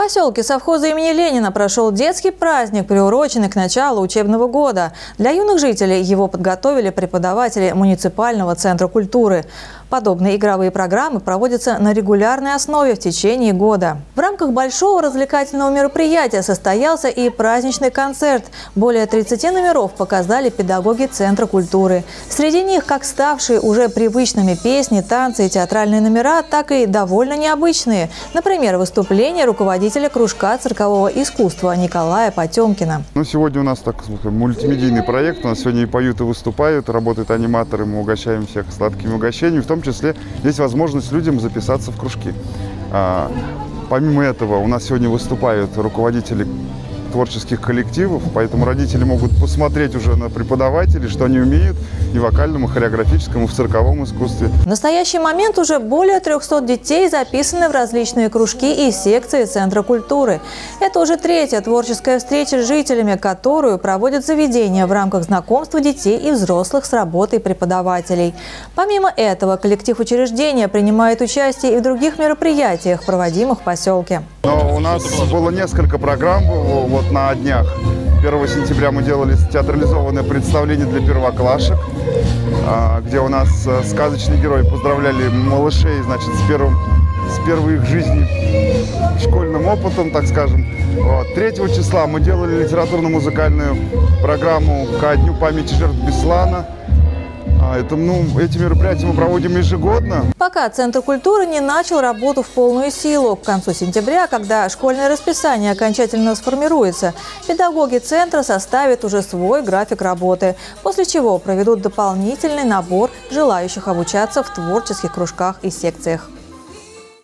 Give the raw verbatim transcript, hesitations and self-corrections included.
поселке совхоза имени Ленина прошел детский праздник, приуроченный к началу учебного года. Для юных жителей его подготовили преподаватели муниципального центра культуры. Подобные игровые программы проводятся на регулярной основе в течение года. В рамках большого развлекательного мероприятия состоялся и праздничный концерт. Более тридцати номеров показали педагоги Центра культуры. Среди них как ставшие уже привычными песни, танцы и театральные номера, так и довольно необычные. Например, выступление руководителя кружка циркового искусства Николая Потемкина. Ну, сегодня у нас так, мультимедийный проект. У нас сегодня и поют, и выступают, работают аниматоры. Мы угощаем всех сладкими угощениями. В том В том числе есть возможность людям записаться в кружки. А, помимо этого, у нас сегодня выступают руководители творческих коллективов, поэтому родители могут посмотреть уже на преподавателей, что они умеют и в вокальном, и хореографическом, и в цирковом искусстве. В настоящий момент уже более трёхсот детей записаны в различные кружки и секции Центра культуры. Это уже третья творческая встреча с жителями, которую проводят заведения в рамках знакомства детей и взрослых с работой преподавателей. Помимо этого, коллектив учреждения принимает участие и в других мероприятиях, проводимых в поселке. Но у нас было несколько программ вот на днях. первого сентября мы делали театрализованное представление для первоклашек, где у нас сказочные герои поздравляли малышей, значит, с первым, с первой их жизни школьным опытом, так скажем. Вот. третьего числа мы делали литературно-музыкальную программу ко дню памяти жертв Беслана. Это, ну, эти мероприятия мы проводим ежегодно. Пока Центр культуры не начал работу в полную силу. К концу сентября, когда школьное расписание окончательно сформируется, педагоги Центра составят уже свой график работы, после чего проведут дополнительный набор желающих обучаться в творческих кружках и секциях.